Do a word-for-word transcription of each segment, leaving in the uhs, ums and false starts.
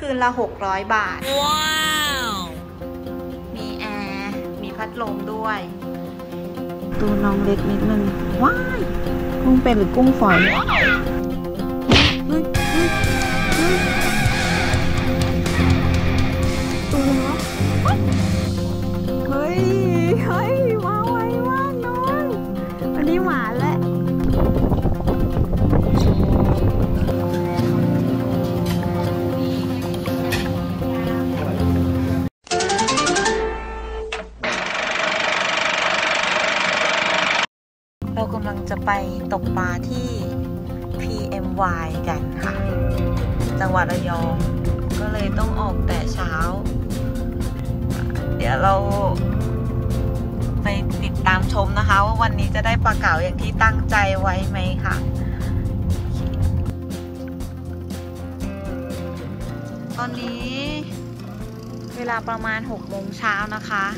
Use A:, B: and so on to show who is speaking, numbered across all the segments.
A: คืนละหกร้อยบาทว้าวมีแอร์มีพัดลมด้วยตูน้องเล็กนิดนึงว้ายกุ้งเป็นหรือกุ้งฝอยตูเนาะเฮ้ยเฮ้ยมาไวมากน้องวันนี้หวานแล้วเรากำลังจะไปตกปลาที่ พี เอ็ม วาย กันค่ะจังหวัดระยองก็เลยต้องออกแต่เช้าเดี๋ยวเราไปติดตามชมนะคะว่าวันนี้จะได้ปลาเก๋าอย่างที่ตั้งใจไว้ไหมค่ะตอนนี้เวลาประมาณหกโมงเช้านะคะ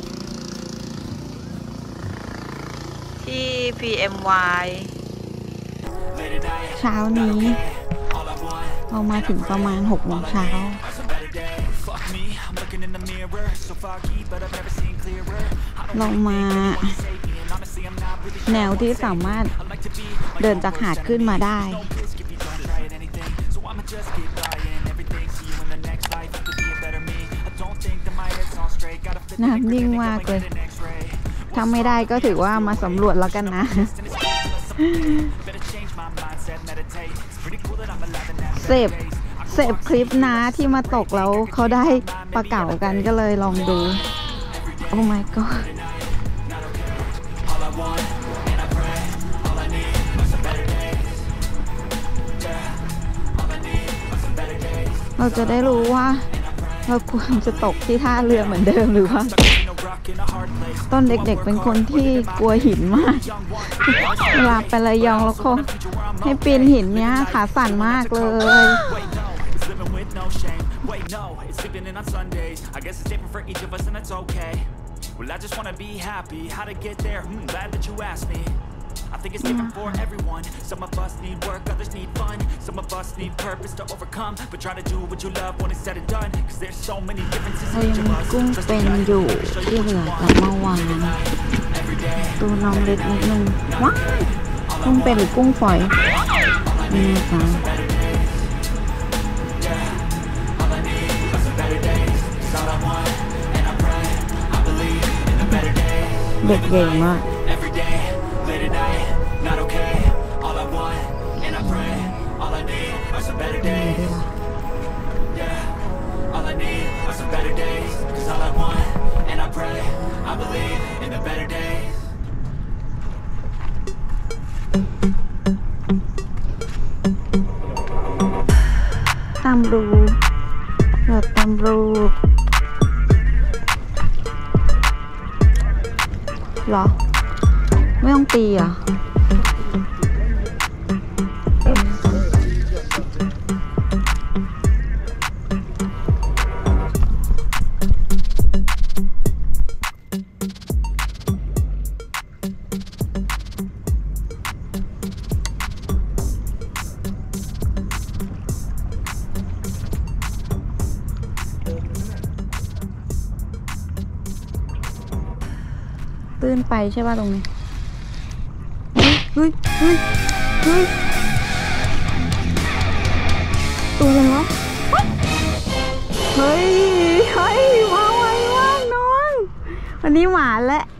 A: ที่ พี เอ็ม วาย เช้านี้เรามาถึงประมาณหกโมงเช้าเรามาแนวที่สามารถเดินจากหาดขึ้นมาได้น้ำนิ่งมากเลยถ้าไม่ได้ก็ถือว่ามาสำรวจแล้วกันนะเสพเสพคลิปนะที่มาตกแล้วเขาได้ปลาเก๋ากันก็เลยลองดูโอ้ my god เราจะได้รู้ว่าเราควรจะตกที่ท่าเรือเหมือนเดิมหรือว่าต้นเด็กๆเป็นคนที่กลัวหินมากเวลาไประยองแล้วเขาให้ปีนหินเนี้ยขาสั่นมากเลย
B: I think it's different for everyone. Some of us need work, others need fun. Some of us need purpose to overcome. But try to do what you love when it's said and done. Cause there's so many differences in each of us.
A: กุ้งเป็นอยู่ที่เหลือจากเมื่อวานตัวน้องเล็กนิดนึงว้ายกุ้งเป็นหรือกุ้งฝอยนี่นะคะเด็กเก่งมากตามรูเกิดตามรูหรอไม่ต้องตีอ่ะตื้นไปใช่ป่ะตรงนี้เฮ้ยเฮ้ยเฮ้ยตัวอะไรวะเฮ้ยเฮ้ยมาไวมากน้องวันนี้หวานแล้ว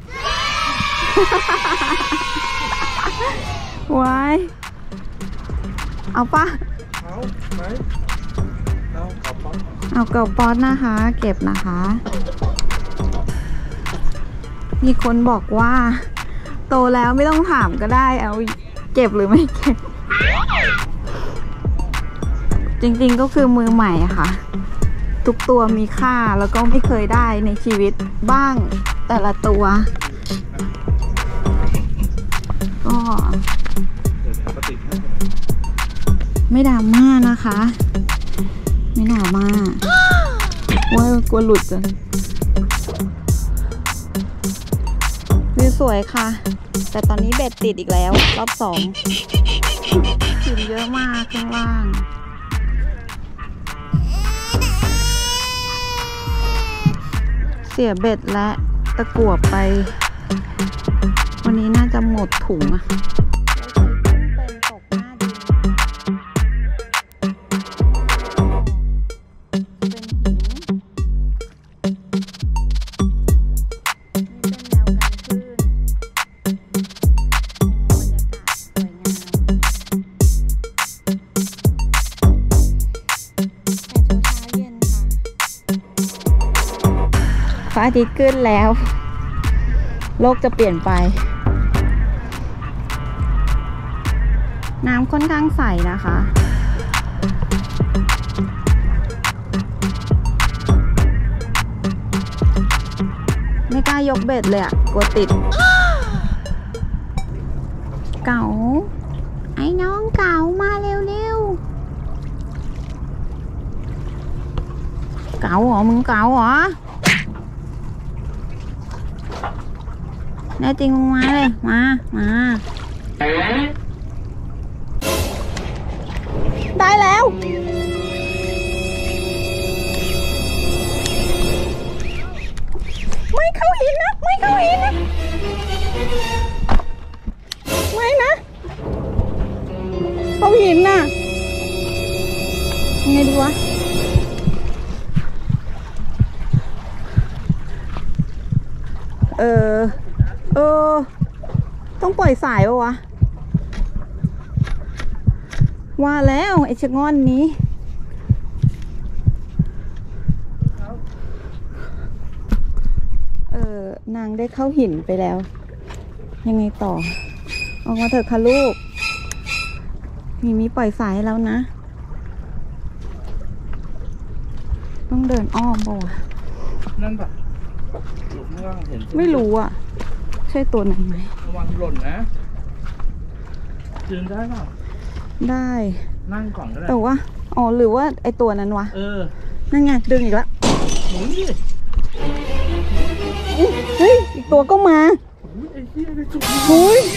A: วายเอาป่ะเอาไหมเอาเก่าป๊อตเอาเก่าป๊อตนะคะเก็บนะคะมีคนบอกว่าโตแล้วไม่ต้องถามก็ได้เอาเก็บหรือไม่เก็บจริงๆก็คือมือใหม่ค่ะทุกตัวมีค่าแล้วก็ไม่เคยได้ในชีวิตบ้างแต่ละตัวก็ไม่ดราม่านะคะไม่ดราม่าว่ากลัวหลุดจังวิวสวยค่ะแต่ตอนนี้เบ็ดติดอีกแล้วรอบสองหินเยอะมากข้างล่างสียเบ็ดและตะกั่วไปวันนี้น่าจะหมดถุงอะพระอาทิตย์ขึ้นแล้วโลกจะเปลี่ยนไปน้ำค่อนข้างใสนะคะไม่กล้ายกเบ็ดเลยอะกลัวติดเก๋าไอ้น้องเก๋ามาเร็วๆเก๋าเหรอมึงเก๋าเหรอแน่จริงมึงมาเลยมามาได้แล้วไม่เข้าหินนะไม่เข้าหินนะไม่นะเข้าหินน่ะยังไงดีวะเออเออต้องปล่อยสายปะวะว่าแล้วไอ้ชะง่อนนี้เออนางได้เข้าหินไปแล้วยังไงต่อออกมาเถอะค่ะลูกมีมีปล่อยสายแล้วนะต้องเดินอ้อมปะวะ
C: นั่นปะอยู่ข้างล่างเห็น
A: ไม่รู้อ่ะใช่ตัวไหนไหม
C: ระวังหล่นนะยืนได้เปล่า
A: ได้
C: นั่งก่อนก็ได้
A: แต่ว่าอ๋อหรือว่าไอตัวนั้นวะ
C: เออ
A: นั่นไงดึงอีกแล้ว
C: หมุนดิ
A: เฮ้ยอีกตัวก็มา
C: ไอ้เหี้ยไปจุก
A: เฮ้ย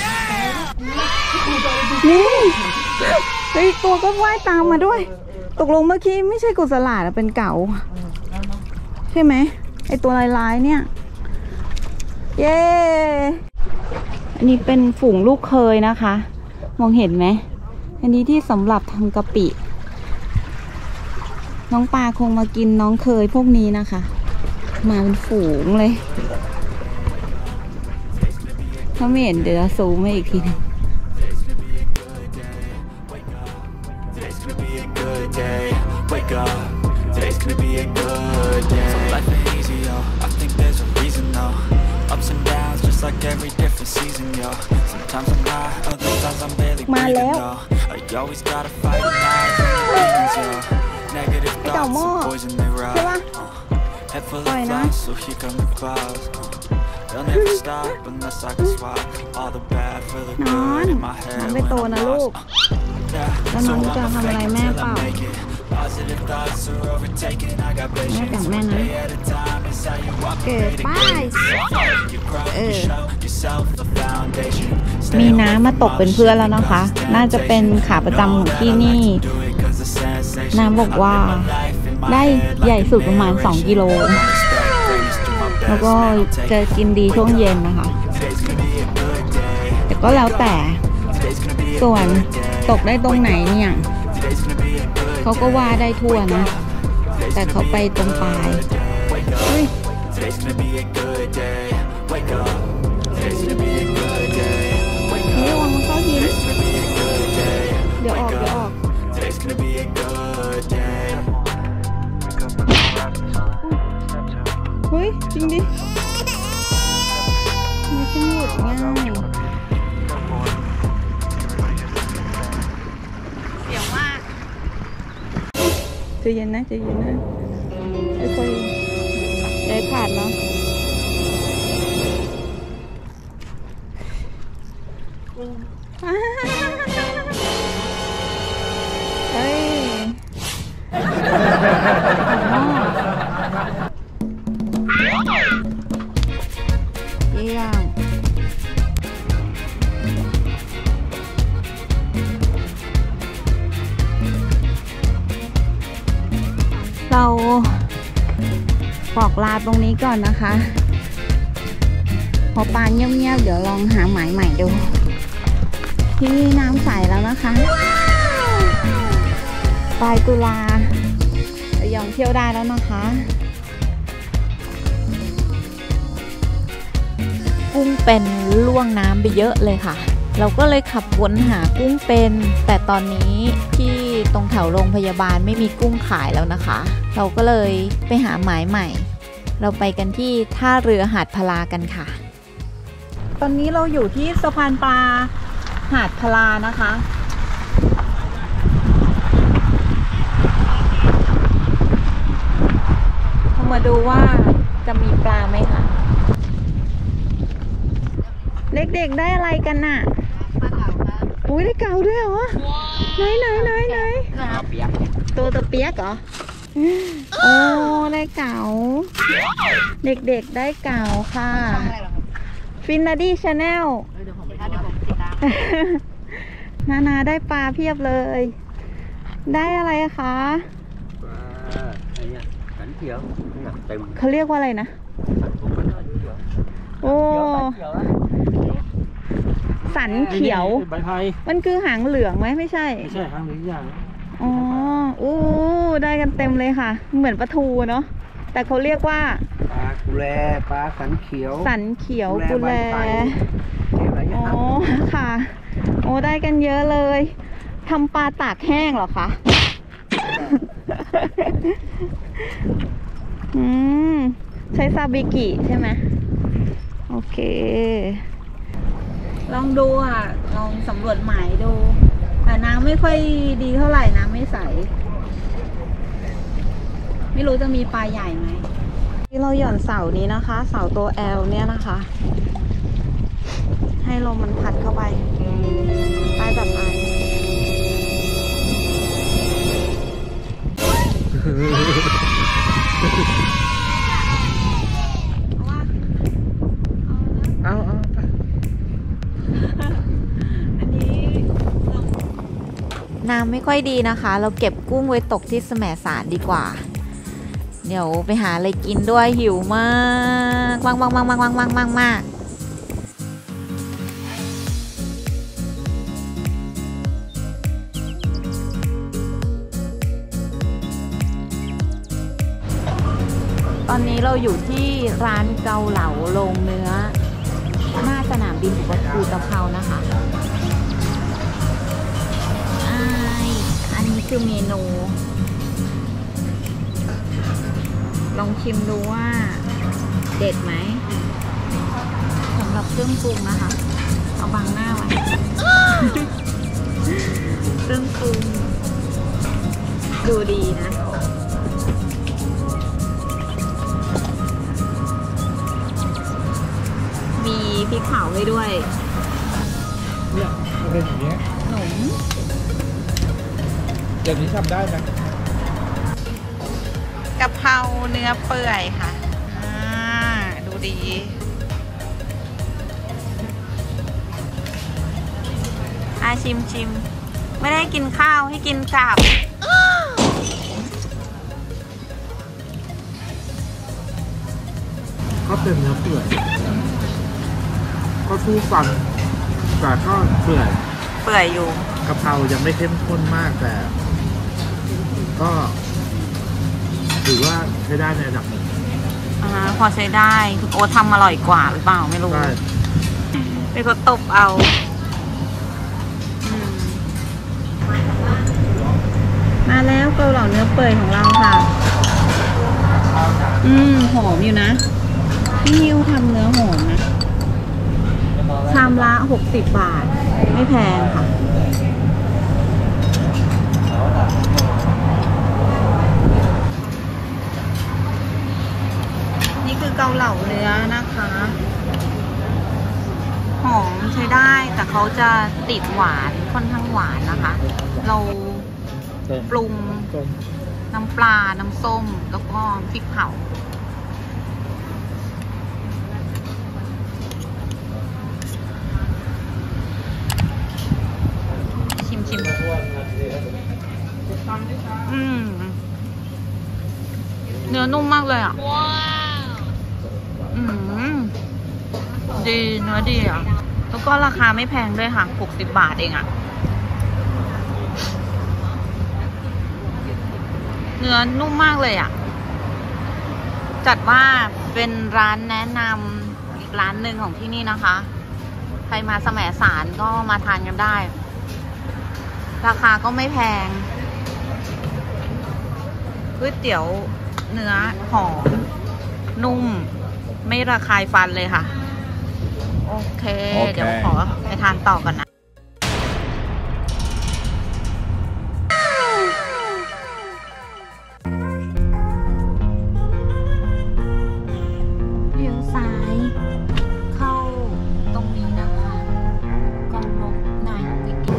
A: นี่ไอ้ตัวก็ว่ายตามมาด้วยตกลงเมื่อกี้ไม่ใช่กุศลาดเป็นเก๋าใช่ไหมไอตัวลายๆเนี่ยเย้อันนี้เป็นฝูงลูกเคยนะคะมองเห็นไหมอันนี้ที่สำหรับทำกะปิน้องปลาคงมากินน้องเคยพวกนี้นะคะมาเป็นฝูงเลยถ้าไม่เห็นเดี๋ยวซูมให้อีกทีนึงมาแล้วเจ้าหม้อใช่ปะปล่อยนะนอนนอนไปโตนะลูกแล้วน้องจะทำอะไรแม่เปล่าแม่กับแม่นะเกิดป้ายเออมีน้ำมาตกเป็นเพื่อนแล้วนะคะน่าจะเป็นขาประจำของที่นี่น้ำบอกว่าได้ใหญ่สุดประมาณสองกิโลแล้วก็จะกินดีช่วงเย็นนะคะแต่ก็แล้วแต่ส่วนตกได้ตรงไหนเนี่ยเขาก็ว่าได้ทั่วนะแต่เขาไปตรงปลายเฮ้ยระวังมันเข้าหินเดี๋ยวออกเดี๋ยวออกเฮ้ยจริงดิไม่ใช่หลุดง่ายเสียวมากใจเย็นนะใจเย็นนะค่อยๆย้ายผ่านเนาะเฮ้ยเยี่ยมเราบอกลาตรงนี้ก่อนนะคะพอปลาเงียบๆเดี๋ยวลองหาหมายใหม่ดูที่นี่น้ำใสแล้วนะคะปลายตุลาระยองเที่ยวได้แล้วนะคะกุ้งเป็นล่วงน้ำไปเยอะเลยค่ะเราก็เลยขับวนหากุ้งเป็นแต่ตอนนี้ที่ตรงแถวโรงพยาบาลไม่มีกุ้งขายแล้วนะคะเราก็เลยไปหาหมายใหม่เราไปกันที่ท่าเรือหาดพลากันค่ะตอนนี้เราอยู่ที่สะพานปลาหาดพลานะคะมาดูว่าจะมีปลาไหมคะเด็กๆได้อะไรกันน่ะปลาเก๋าครับอุ้ยได้เก๋าด้วยเหรอไหนไหนไหนไหนตัวตะเปียกเหรอโอ้ได้เก๋าเด็กๆได้เก๋าค่ะฟินนาดี้ชาแนลนานาได้ปลาเพียบเลยได้อะไรคะเขาเรียกว่าอะไรนะโอ้สันเขียว
C: ใบไผ่
A: มันคือหางเหลืองไหมไม่ใช่
C: ไม่ใช่หางเหลืองอย่าง
A: อ๋อโอ้ได้กันเต็มเลยค่ะเหมือนปลาทูเนาะแต่เขาเรียกว่า
D: ปลากุแลปลาสันเขียว
A: สันเขียวกุแลอ๋อค่ะโอ้ได้กันเยอะเลยทำปลาตากแห้งเหรอคะอืมใช้ซาบิกิใช่ไหมโอเคลองดูอ่ะลองสำรวจหมายดูแต่น้ำไม่ค่อยดีเท่าไหร่น้ำไม่ใสไม่รู้จะมีปลาใหญ่ไหมที่เราหย่อนเสานี้นะคะเสาตัว L เนี่ยนะคะให้ลมมันพัดเข้าไปใต้แบบไอ
D: เอาเอาไป
A: อันนี้น้ำไม่ค่อยดีนะคะเราเก็บกุ้งไว้ตกที่แสมสารดีกว่าเดี๋ยวไปหาอะไรกินด้วยหิวมากมากมากมากมากมากมากมากมากตอนนี้เราอยู่ที่ร้านเกาเหลาโรงเนื้อหน้าสนามบินอุตภเปานะคะอันนี้คือเมนูลองชิมดูว่าเด็ดไหมสำหรับเครื่องปรุงนะคะเอาบังหน้าไว้ เครื่องปรุงดูดีนะมีพริกเผาให้ด้วย
C: เนี่ยมันเป็นอย่างนี้
A: หนม
C: อย่างนี้ทำได้ไหม
A: กะเพราเนื้อเปื่อยค่ะอ่าดูดีอ่ะชิมชิมไม่ได้กินข้าวให้กินกลับ
C: ก็เป็นเนื้อเปื่อยก็สู้ฟันแต่ก็เปื่อย
A: เปื่อยอยู่
C: กะเพรายังไม่เข้มข้นมากแต่ก็ถือว่าใช้ได้ในระดับหนึ่ง
A: อ่าพอใช้ได้คุณโอ๊ตทำอร่อยกว่าหรือเปล่าไม่รู้เป็นคนตบเอามาแล้วเกาเหลาเนื้อเปื่อยของเราค่ะอืมหอมอยู่นะพี่นิวทำเนื้อหอมนะชามละหกสิบบาทไม่แพงค่ะนี่คือเกาเหลาเนื้อนะคะหอมใช้ได้แต่เขาจะติดหวานค่อนข้างหวานนะคะเราปรุงน้ำปลาน้ำส้มแล้วก็พริกเผาชิมชิมอืมเนื้อนุ่มมากเลยอ่ะอืมดีเนื้อดีอ่ะแล้วก็ราคาไม่แพงด้วยค่ะหกสิบบาทเองอ่ะเนื้อนุ่มมากเลยอ่ะจัดว่าเป็นร้านแนะนำอีกร้านหนึ่งของที่นี่นะคะใครมาแสมสารก็มาทานกันได้ราคาก็ไม่แพงก๋วยเตี๋ยวเนื้อหอมนุ่มไม่ระคายฟันเลยค่ะโอเค เดี๋ยวขอไปทานต่อก่อนนะเลี้ยวซ้ายเข้าตรงนี้นะคะกองนกนายวิกิ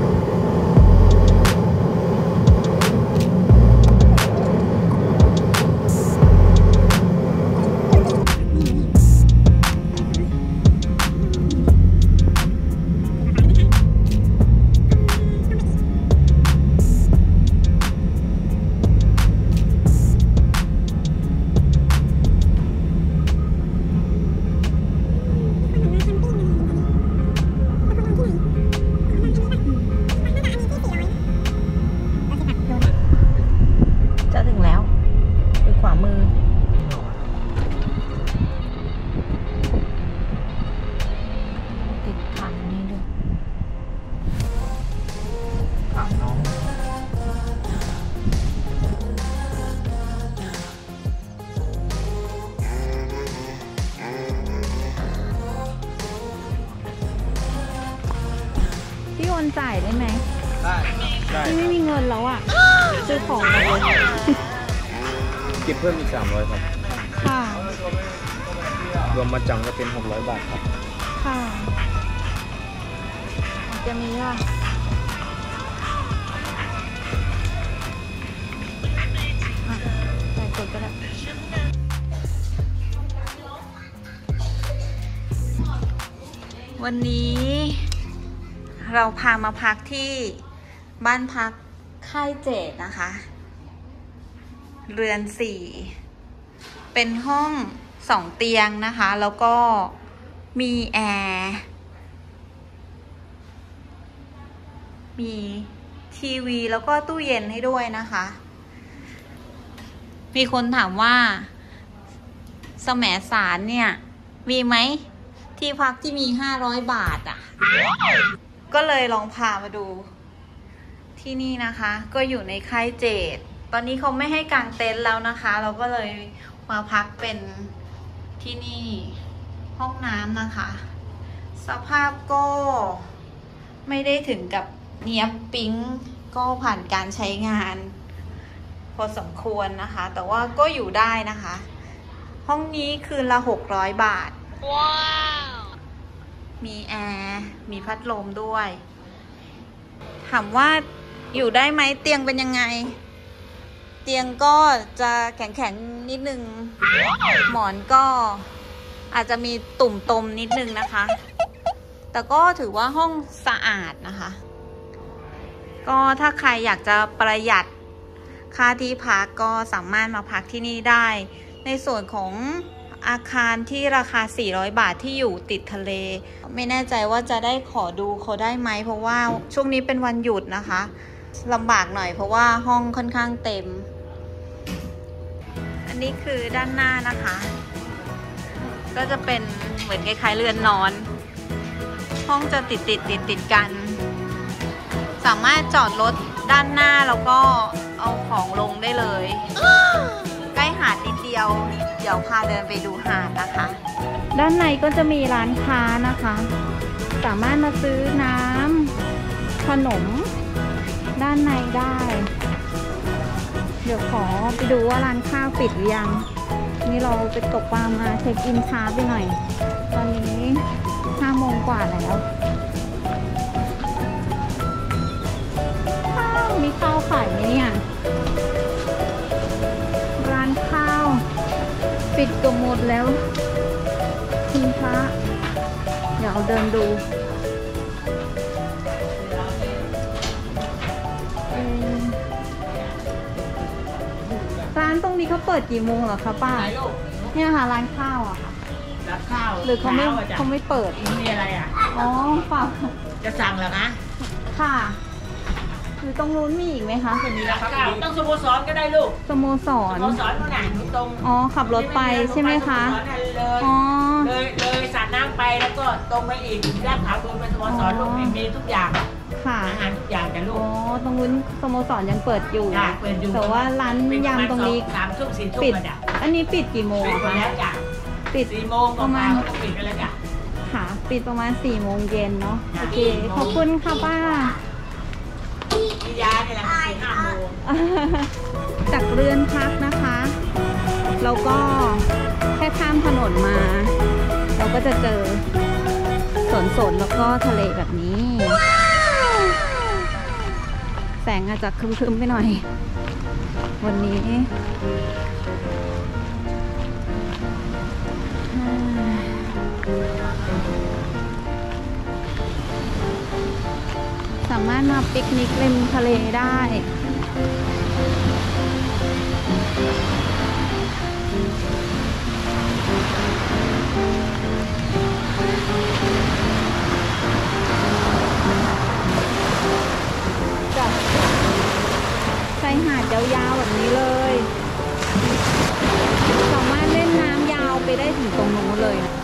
A: จ่ายได้ไหมได้ได้ไม่มีเงินแล้วอ่ะซื้อของมาเลย
E: เก็บเพิ่มอีกสามร้อยครับ
A: ค่ะ
E: รวมมาจังก็เป็นหกร้อยบาทครับ
A: ค่ะจะมีอ่ะใส่กดก็ได้วันนี้เราพามาพักที่บ้านพักค่ายเจดนะคะเรือนสี่เป็นห้องสองเตียงนะคะแล้วก็มีแอร์มีทีวีแล้วก็ตู้เย็นให้ด้วยนะคะมีคนถามว่าแสมสารเนี่ยมีไหมที่พักที่มีห้าร้อยบาทอ่ะก็เลยลองพามาดูที่นี่นะคะก็อยู่ในค่ายเจดตอนนี้เขาไม่ให้กางเต็นท์แล้วนะคะเราก็เลยมาพักเป็นที่นี่ห้องน้ำนะคะสภาพก็ไม่ได้ถึงกับเนียบปิ๊งก็ผ่านการใช้งานพอสมควรนะคะแต่ว่าก็อยู่ได้นะคะห้องนี้คืนละหกร้อยบาทว้าวมีแอร์มีพัดลมด้วยถามว่าอยู่ได้ไหมเตียงเป็นยังไงเตียงก็จะแข็งๆนิดนึงหมอนก็อาจจะมีตุ่มตมนิดนึงนะคะแต่ก็ถือว่าห้องสะอาดนะคะก็ถ้าใครอยากจะประหยัดค่าที่พักก็สามารถมาพักที่นี่ได้ในส่วนของอาคารที่ราคาสี่ร้อยบาทที่อยู่ติดทะเลไม่แน่ใจว่าจะได้ขอดูเขาได้ไหมเพราะว่าช่วงนี้เป็นวันหยุดนะคะลำบากหน่อยเพราะว่าห้องค่อนข้างเต็มอันนี้คือด้านหน้านะคะก็จะเป็นเหมือนคล้ายๆเรือนนอนห้องจะติดติดติดติดกันสามารถจอดรถด้านหน้าแล้วก็เอาของลงได้เลยใกล้หาดนิดเดียวเดี๋ยวพาเดินไปดูหาดนะคะด้านในก็จะมีร้านค้านะคะสามารถมาซื้อน้ำขนมด้านในได้เดี๋ยวขอไปดูว่าร้านข้าวปิดหรือยังนี่เราไปตกปลามาเช็คอินช้าไปหน่อยตอนนี้ห้าโมงกว่าแล้วข้าวมีข้าวขายไหมเนี่ยร้านข้าวปิดตัวหมดแล้วคุณพระเดี๋ยวเดินดูร้านตรงนี้เขาเปิดกี่โมงเหรอคะป้า
F: ไหนลูก
A: เนี่ยค่ะร้านข้าวอะค่ะ
F: รับข้าว
A: หรือเขาไม่
F: ช้ะจ้ะ
A: เขาไม่เปิด
F: มีอะไรอ่ะ
A: อ๋อเปล่า
F: จะสั่งเหรอคะ
A: ค่ะหรือตรงนู้นมีอีกไหมคะ
F: ไม่มีแล้วครับต้องสโมสรก็ได้ลูก
A: สโมส
F: ส
A: ร
F: โมสรนู่นน่ะตรง
A: อ๋อขับรถไปใช่ไหมคะ
F: สโมสรนั่นเลย
A: อ๋อ
F: เลยเลยสระน้ำไปแล้วก็ตรงไปอีกย่านขาวโพลนเป็นสโมสรลูกมีมีทุกอย่าง
A: ค่ะ
F: อาหารทุกอย่างจ้ะลู
A: อ๋อก ตรงนู้นสโมสรยังเปิดอยู่
F: จ้ะเปิดอยู่
A: แต่ว่าร้านยำตรงนี้
F: สามทุ่มสี่ทุ่ม
A: ปิด
F: แล้วจ้ะ
A: อันนี้ปิดกี่โมง
F: ปิด
A: อะ
F: หมด
A: คะ
F: แล้วจ้ะ
A: ปิด
F: สี่โมง
A: ประมาณ
F: เขาก็ปิดกันแล้วจ้ะ
A: ค่ะปิดประมาณสี่โมงเย็นเนาะ
F: จ้ะ
A: โอเคขอบคุณค่ะป้า
F: มียาเนี่ยแหละสี่ห้าโมง
A: จากเรือนพักนะคะแล้วก็แค่ข้ามถนนมา เราก็จะเจอสวนสนแล้วก็ทะเลแบบนี้ แสงอาจจะครึมๆไปหน่อย วันนี้สามารถมาปิกนิกริมทะเลได้ กับชายหาดยาวๆแบบนี้เลย สามารถเล่นน้ำยาวไปได้ถึงตรงนู้นเลยนะ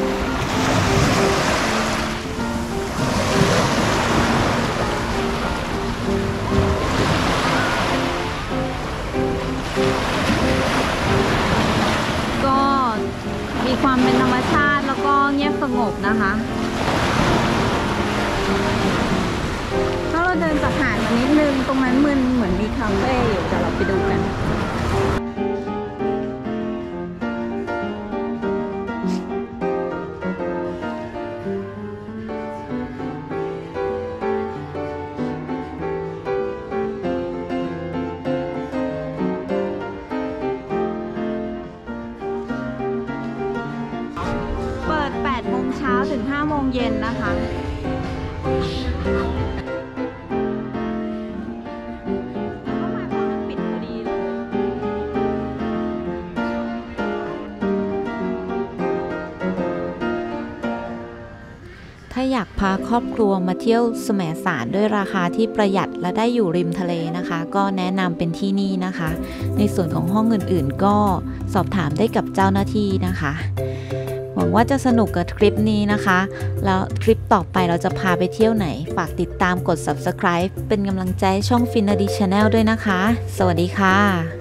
A: ก็มีความเป็นธรรมชาติแล้วก็เงียบสงบนะคะ ถ้าเราเดินจากหาดมานิดนึงตรงนั้นมันเหมือนมีคาเฟ่อยู่เดี๋ยวเราไปดูกัน เปิดแปดโมงเช้าถึงห้าโมงเย็นนะคะ
G: ถ้าอยากพาครอบครัวมาเที่ยวแสมสารด้วยราคาที่ประหยัดและได้อยู่ริมทะเลนะคะ ก็แนะนำเป็นที่นี่นะคะ ในส่วนของห้องอื่นๆก็สอบถามได้กับเจ้าหน้าที่นะคะ หวังว่าจะสนุกกับคลิปนี้นะคะ แล้วคลิปต่อไปเราจะพาไปเที่ยวไหน ฝากติดตามกด ซับสไครบ์ เป็นกำลังใจช่อง Finnerty Channel ด้วยนะคะ สวัสดีค่ะ